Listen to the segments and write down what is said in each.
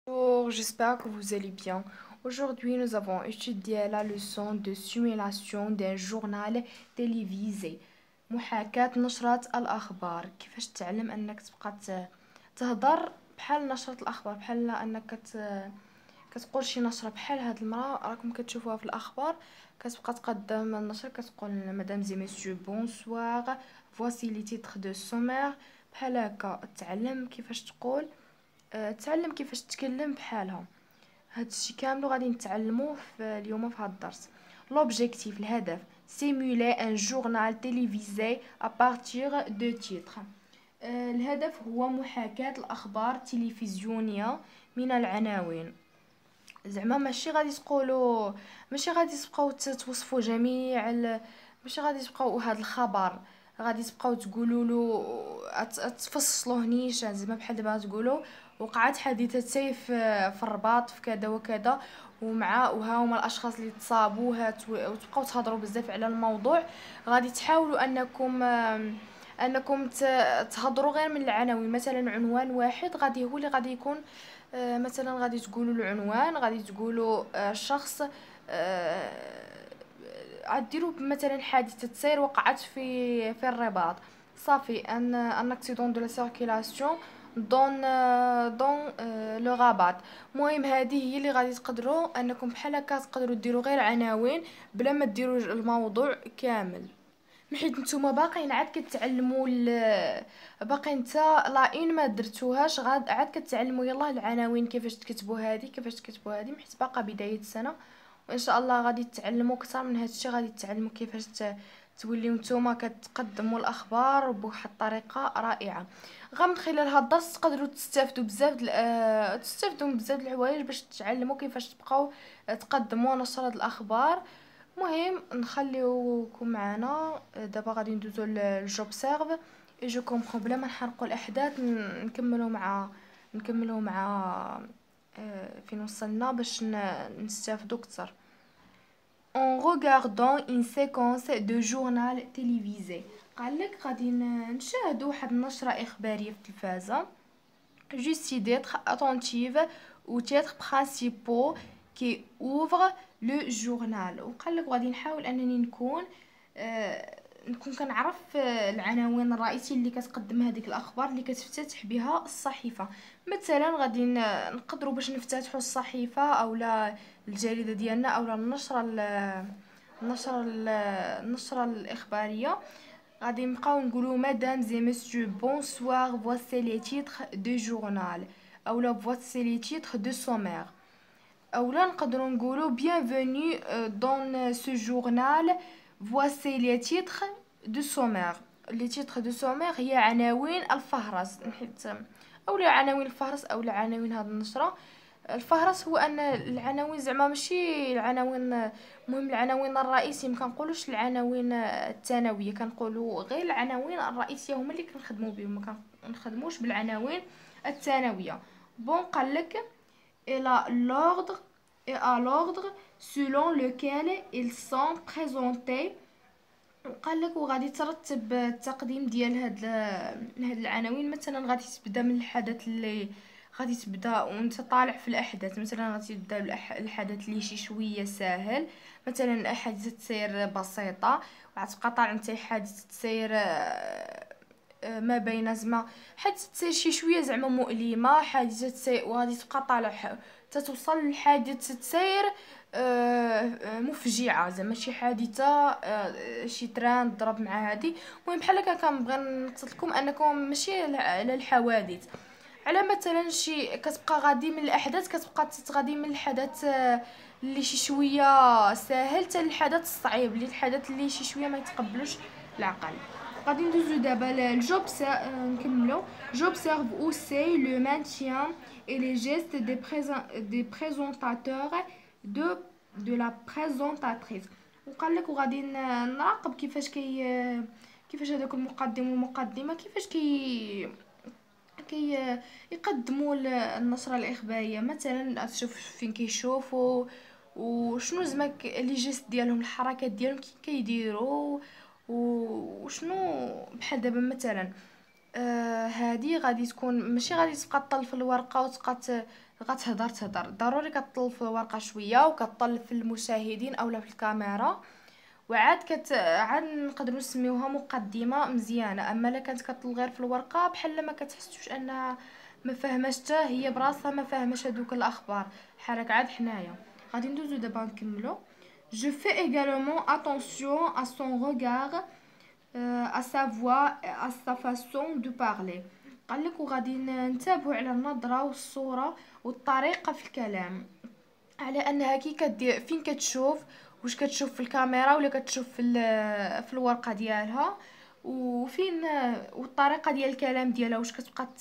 Bonjour, j'espère que vous allez bien. Aujourd'hui, nous avons étudié la leçon de simulation d'un journal télévisé. محاكاة نشرة الأخبار. كيفاش تتعلم أنك تبقى تهضر بحال نشرة الأخبار، بحال أنك كتقول شي نشرة بحال هاد المرأة راكم كتشوفوها في الأخبار. كتبقى تقدم النشر كتقول مدام زي مسيو بونسوار فواسي لي تيتر دو سومير. بحال هكا تعلم كيفاش تقول، تعلم كيفاش تتكلم بحالها. هادشي كامل غادي نتعلموه في اليوم في هاد الدرس. لوبجيكتيف الهدف سيمولي ان جورنال تيليفيزي ا بارتير دو تيتر. الهدف هو محاكاة الأخبار التلفزيونية من العناوين. زعما ماشي غادي تبقاو توصفوا ماشي غادي تبقاو هاد الخبر غادي تبقاو تقولوا له تفصلوه نيشان، زعما بحال دابا تقولوا وقعت حادثة في الرباط في كذا وكذا، وها هما الاشخاص اللي تصابوا وتبقاو تهضروا بزاف على الموضوع. غادي تحاولوا انكم تهضروا غير من العناوين، مثلا عنوان واحد هو اللي غادي يكون. مثلا غادي تقولوا العنوان، غادي تقولوا شخص، غديروا مثلا حادثة سير وقعت في الرباط. صافي ان اكسيدون دو لا سيركيلاسيون دون لو غابات. المهم هذه هي اللي غادي تقدروا انكم بحال هكا تقدروا ديروا غير عناوين بلا ما ديروا الموضوع كامل. حيت نتوما باقيين عاد كتعلموا باقي نتا لا ما درتوهاش، عاد كتعلموا يلا العناوين كيفاش تكتبوا هذه حيت باقا بدايه السنه. وان شاء الله غادي تتعلموا اكثر من هادشي، غادي تتعلموا كيفاش توليو نتوما كتقدموا الاخبار بواحد الطريقه رائعه. من خلال هاد الدرس تقدروا تستافدوا من بزاف د الحوايج باش تتعلموا كيفاش تبقاو تقدموا نشرة الاخبار. مهم نخليوكم معنا دابا غادي ندوزو للجوب سيرف اي جو كومبرون بلا ما نحرقوا الاحداث. نكملوا مع فين وصلنا باش نستافدوا اكثر. en regardant une séquence de journal télévisé. قالك غادي نشاهدوا واحد النشرة إخبارية في التلفازة. Juste d'être attentive aux titres principaux qui ouvrent le journal. وقالك غادي نحاول أنني نكون كنعرف العناوين الرئيسية اللي كتقدم هذيك الأخبار اللي كتفتتح بها الصحيفة. مثلا غادي نقدروا باش نفتتحوا الصحيفة أولا الجريدة ديالنا أولا النشرة الإخبارية. غادي نبقاو نقولوا مدام زي مسيو بونسوار فواسي لي تيتر دو جورنال اولا فواسي لي تيتر دو سومير. اولا نقدروا نقولوا bienvenue dans ce journal voici les titres de sommaire. les titres de sommaire هي عناوين الفهرس، اولا عناوين الفهرس اولا عناوين هذه النشرة. الفهرس هو ان العناوين زعما ماشي العناوين، مهم العناوين الرئيسيه، ما كنقولوش العناوين الثانويه، كنقولوا غير العناوين الرئيسيه هما اللي كنخدموا بهم، ما كنخدموش بالعناوين الثانويه. بون قالك الى l'ordre et à l'ordre selon lequel ils sont présentés. قالك وغادي ترتب التقديم ديال هاد العناوين. مثلا غادي تبدا من الحدث اللي غادي تبدا وانت طالع في الاحداث. مثلا غادي تبدا بالحدث اللي شي شويه ساهل، مثلا حادثه سير بسيطه، وغتبقى طالع انت حادثه سير ما بين زعما حادثه سير شي شويه زعما مؤلمه، حادثه سير وغادي تبقى طالع تتوصل لحادثه سير مفجعه، زعما شي حادثه شي تران ضرب مع هادي. المهم بحال هكا كنبغي نقصد لكم انكم ماشي على الحوادث، على مثلا شي كتبقى غادي من الاحداث، كتبقى غادي من الحدث اللي شي شويه ساهل حتى للحدث الصعيب، اللي الحدث اللي شي شويه ما يتقبلوش العقل. غادي ندوزو دابا الجوب نكملو. j'observe aussi le maintien et les gestes des présentateurs de la présentatrice. وقال لك وغادي نراقب كيفاش هذوك المقدم والمقدمه كي يقدموا النشرة الإخبارية. مثلا تشوف فين كيشوفوا وشنو زعما لي جيست ديالهم، الحركات ديالهم كيديروا وشنو. بحال دابا مثلا هادي غادي تكون ماشي غادي تبقى تطل في الورقه وتبقى غتهضر تهضر، ضروري كطل في الورقه شويه وكطل في المشاهدين اولا في الكاميرا، وعاد عاد نقدروا نسميوها مقدمه مزيانه. اما الا كانت كطل غير في الورقه بحال ما كتحسوش انها ما فاهماش حتى هي براسها، ما فاهماش هذوك الاخبار بحالك. عاد حنايا غادي ندوزو دابا نكملو. Je fais également attention à son regard, à sa voix, à sa façon de parler. قالك وغادي ننتبهوا على النظرة والصورة والطريقة في الكلام، على انها كي كدير فين كتشوف، واش كتشوف في الكاميرا ولا كتشوف في الورقة ديالها، وفين والطريقة ديال الكلام ديالها، واش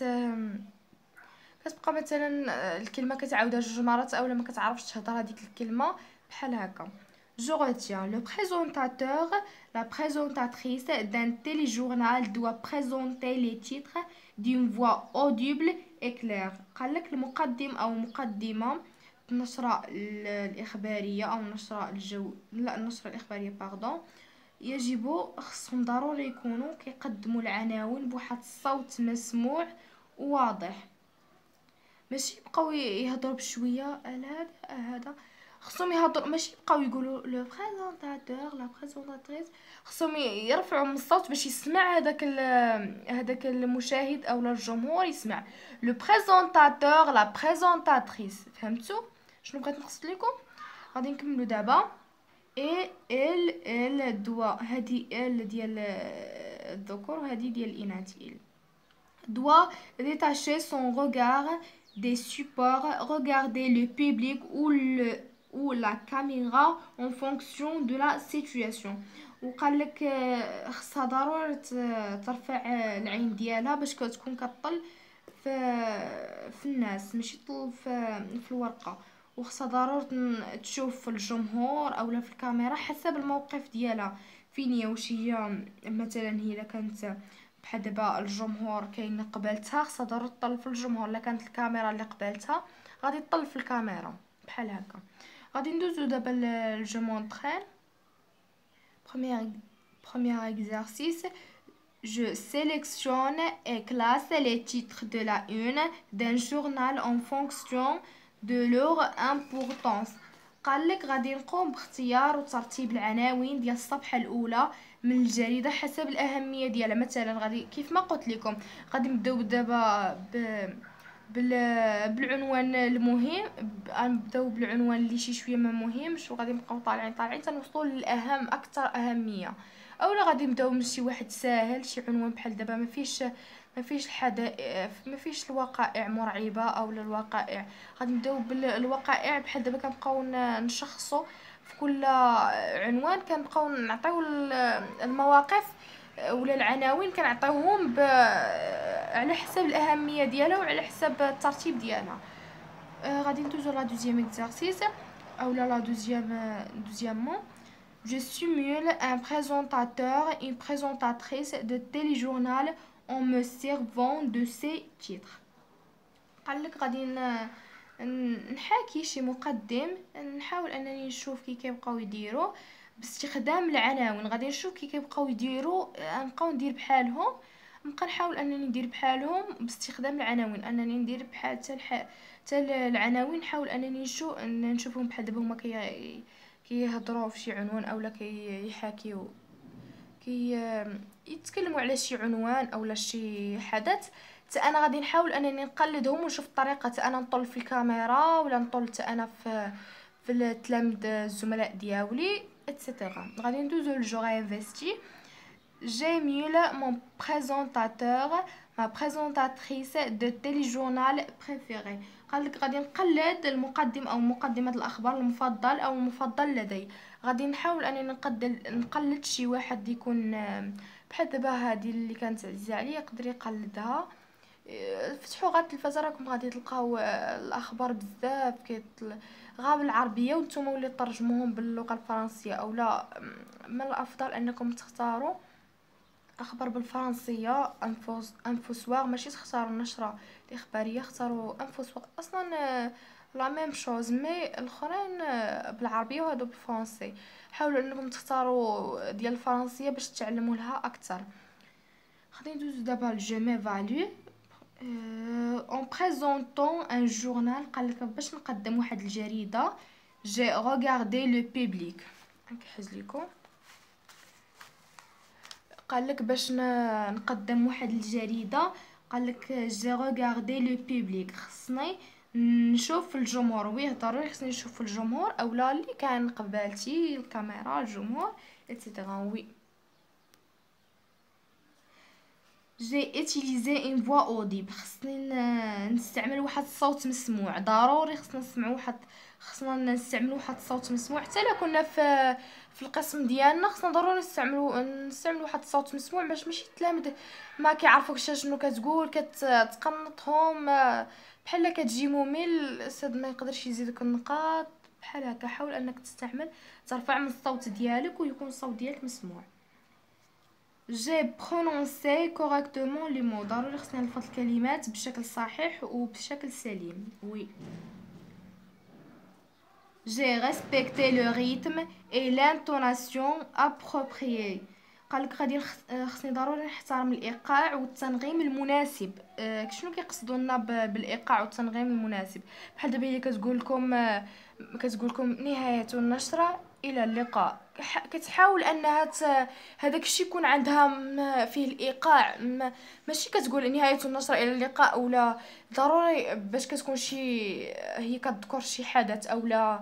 كتبقى مثلا الكلمة كتعاودها جوج مرات اولا ما كتعرفش تهضر هذيك الكلمة بحال هكا. Je retiens. Le présentateur, la présentatrice d'un téléjournal doit présenter les titres d'une voix audible et claire. قالك المقدم أو مقدمة النشرة الإخبارية أو النشرة لا النشرة الإخبارية باردون، خصهم ضروري يكونوا كيقدموا العناوين بواحد الصوت مسموع وواضح، ماشي يبقاو يهضروا بشويه على هذا خصهم يهضروا، ماشي يبقاو يقولوا لو بريزونطاتور لا بريزونطاتريس، خصهم يرفعوا من الصوت باش يسمع هذاك المشاهد او الجمهور يسمع لو بريزونطاتور لا بريزونطاتريس. فهمتوا شنو بغيت نقصد لكم؟ غادي نكملوا دابا. اي ال دوا، هذه ال ديال الذكور وهذه ديال الاناث. doit détacher son regard des supports, regarder le public ou la caméra en fonction de la situation. وقالك خصها ضروري ترفع العين ديالها باش كتكون كطل في الناس، ماشي طل في الورقه، وخصها ضروري تشوف في الجمهور اولا في الكاميرا حسب الموقف ديالها فين هي. واش هي مثلا هي الا كانت بحال دابا الجمهور كاين قبالتها، خصها ضروري تطل في الجمهور. الا كانت الكاميرا اللي قبالتها غادي تطل في الكاميرا بحال هكا. غادي ندوزو دابا لجو مونطرين. premier exercice. Je sélectionne et classe les titres de la une d'un journal en fonction de leur importance. قالك غادي نقوم باختيار وترتيب العناوين ديال الصفحه الاولى من الجريده حسب الاهميه ديالها. مثلا غادي كيف ما قلت لكم غادي نبداو دابا بالعنوان المهم، نبداو بالعنوان اللي شي شويه ما مهمش، وغادي نبقاو طالعين تنوصلوا للاهم اكثر اهميه. اولا غادي نبداو من شي واحد ساهل، شي عنوان بحال دابا ما فيش ما فيش الوقائع مرعبه او الوقائع. غادي نبداو بالوقائع بحال دابا كنبقاو نشخصوا في كل عنوان، كنبقاو نعطيو المواقف ولا العناوين كنعطيوهم على حسب الاهميه ديالها وعلى حسب الترتيب ديالها. غادي ندوزو لا دوزيام اكزرسيس او لا دوزيامون. Je simule un présentateur, une présentatrice de téléjournal en me servant de ces titres. قالك غادي نحاكي شي مقدم، نحاول انني نشوف كي كيبقاو يديروا باستخدام العناوين. غادي نشوف كي كيبقاو يديروا، نبقاو ندير بحالهم، نبقى نحاول انني ندير بحالهم باستخدام العناوين، انني ندير بحال حتى العناوين، نحاول انني نشوفهم بحال دابا هما كيهضروا في شي عنوان اولا كيحاكيو يتكلموا على شي عنوان اولا شي حدث. انا غادي نحاول انني نقلدهم ونشوف الطريقه انا نطل في الكاميرا ولا نطل انا في التلاميذ الزملاء ديالي اتسيتيرا. غادي ندوزو للجوغ انفستي. J'émule mon présentateur, ma présentatrice de téléjournal préféré. قالك غادي نقلد المقدم او مقدمة الاخبار المفضل او المفضل لدي. غادي نحاول انني نقلد شي واحد يكون بحال دابا هذه اللي كانت عزيزه عليا يقدر يقلدها. فتحوا غير التلفازه راكم غادي تلقاو الاخبار بزاف غير بالعربيه وانتم اللي ترجموهم باللغه الفرنسيه، او لا من الافضل انكم تختاروا اخبار بالفرنسيه. انفوسوار ماشي تختاروا النشره الاخباريه، اختاروا انفوسوار اصلا لا ميم شوز، مي الاخرين بالعربيه وهادو بالفرنسي. حاولوا انكم تختاروا ديال الفرنسيه باش تتعلموا لها اكثر. غادي ندوزو دابا لجو ميفالو. en présentant un journal قالك باش نقدم واحد الجريدة. j'ai regardé le public. نكحز لكم. قالك باش نقدم واحد الجريدة، قالك j'ai regardé le public، خصني نشوف الجمهور. ويه ضروري خصني نشوف الجمهور اولا اللي كان قبالتي، الكاميرا، الجمهور etc. وي. j'ai utilisé une voix audible، خصني نستعمل واحد الصوت مسموع. ضروري خصنا نسمعوا واحد، خصنا نستعملوا واحد الصوت مسموع. حتى لا كنا في القسم ديالنا خصنا ضروري نستعملوا واحد الصوت مسموع باش ماشي التلاميذ ما كيعرفوكش شنو كتقول، كتقنطهم بحال كتجي ممل. الاستاذ ما يقدرش يزيدك النقاط بحال هكا. حاول انك ترفع من الصوت ديالك ويكون الصوت ديالك مسموع. j'ai prononcé correctement les mots، ضروري خصني نلفظ الكلمات بشكل صحيح وبشكل سليم. وي. j'ai respecté le rythme et l'intonation appropriée، قالك غادي خصني ضروري نحترم الايقاع والتنغيم المناسب. شنو كيقصدوا لنا بالايقاع والتنغيم المناسب؟ بحال دابا هي كتقول لكم نهايه النشره، الى اللقاء. كتحاول انها هذاك الشيء يكون عندها فيه الايقاع. ماشي كتقول نهايه النشره الى اللقاء ولا ضروري باش كتكون هي كتذكر شي حدث اولا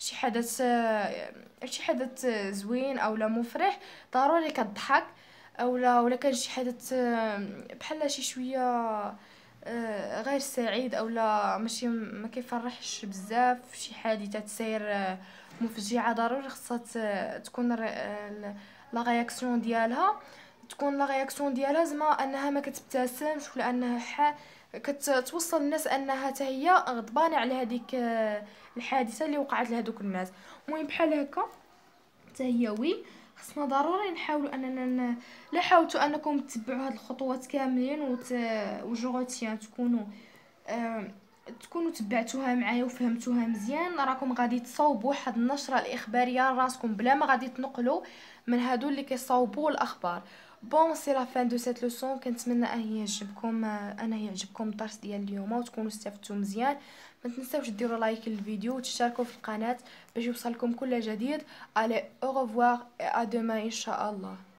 شي حدث زوين اولا مفرح، ضروري كتضحك. اولا كان شي حدث بحال شي شويه غير سعيد اولا ماشي ما كيفرحش بزاف، شي حادثه سير مفجعه، ضروري خصها تكون لا رياكسيون ديالها زعما انها ما كتبتسمش ولا انها كتوصل الناس انها حتى هي غضبانه على هذيك الحادثه اللي وقعت لهذوك الناس. المهم بحال هكا حتى هي. وي. خصنا ضروري نحاولوا اننا لا حاولتوا انكم تتبعوا هاد الخطوات كاملين وجوغوتيان تكونوا تبعتوها معايا وفهمتوها مزيان، راكم غادي تصاوبوا واحد النشره الاخباريه لراسكم بلا ما غادي تنقلوا من هادو اللي كيصاوبوا الاخبار. بون سي لا فان دو سيت لوسون. كنتمنى يعجبكم الدرس ديال اليوم وتكونوا استفدتوا مزيان. ما تنساوش ديروا لايك للفيديو وتشتركوا في القناه باش يوصلكم كل جديد. الي او ريفوار ا دوما ان شاء الله.